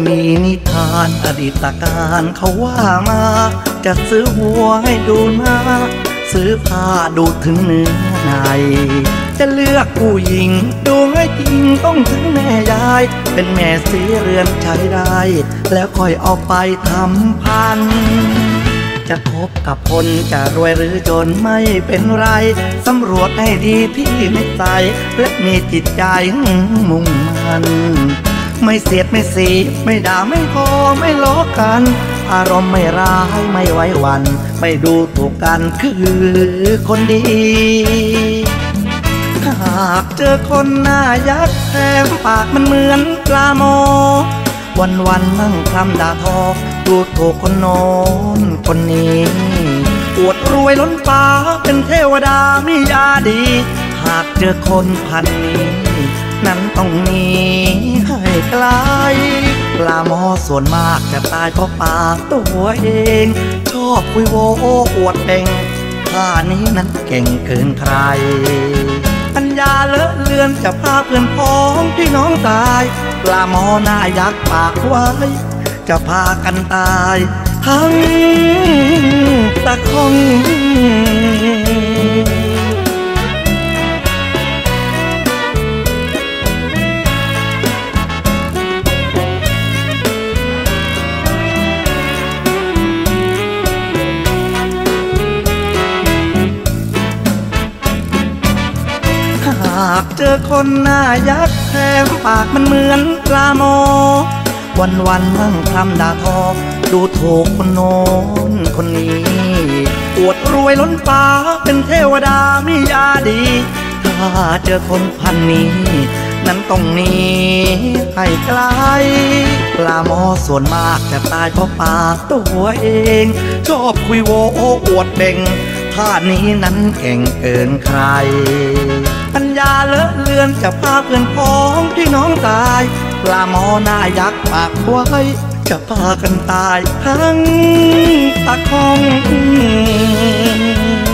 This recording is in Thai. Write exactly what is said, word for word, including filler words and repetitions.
มีนิทานอดีตการเขาว่ามาจะซื้อหัวให้ดูหน้าซื้อผ้าดูถึงเนื้อในจะเลือกผู้หญิงดูให้จริงต้องถึงแม่ยายเป็นแม่สีเรือนใช้ได้แล้วค่อยเอาไปทำพันจะคบกับคนจะรวยหรือจนไม่เป็นไรสำรวจให้ดีที่ไม่ใสและมีจิตใจมุ่งมันไม่เสียดไม่สีไม่ด่าไม่พอไม่ล้อกันอารมณ์ไม่ร้ายไม่ไว้วันไม่ดูถูกกันคือคนดีหากเจอคนหน้ายักษ์แถมปากมันเหมือนปลาโมวันวันนั่งคำด่าทอดูถูกคนโน้นคนนี้อวดรวยล้นฟ้าเป็นเทวดามียาดีหากเจอคนพันนี้นั้นต้องหนีให้ไกลปลาหมอส่วนมากจะตายเพราะปากตัวเองชอบคุยโวอวดเองท่านี้นั้นเก่งเกินใครปัญญาเลอะเลือนจะพาเพื่อนพ้องพี่น้องตายปลาหมอหน้ายักษ์ปากไว้จะพากันตายทั้งตะคงหากเจอคนหน้ายักษ์แถมปากมันเหมือนปลาโมวันวันนั่งคำด่าทอดูถูกคนโน้นคนนี้อวดรวยล้นฟ้าเป็นเทวดามียาดีถ้าเจอคนพันนี้นั้นต้องหนีให้ไกลปลาหมอส่วนมากจะตายเพราะปากตัวเองชอบคุยโวอวดเบ่งท่านี้นั้นเก่งเกินใครปัญญาเลอะเลือนจะพาเพื่อนพ้องพี่น้องตายปลาหมอหน้ายักษ์ปากไว้จะพากันตายทั้งตะคอง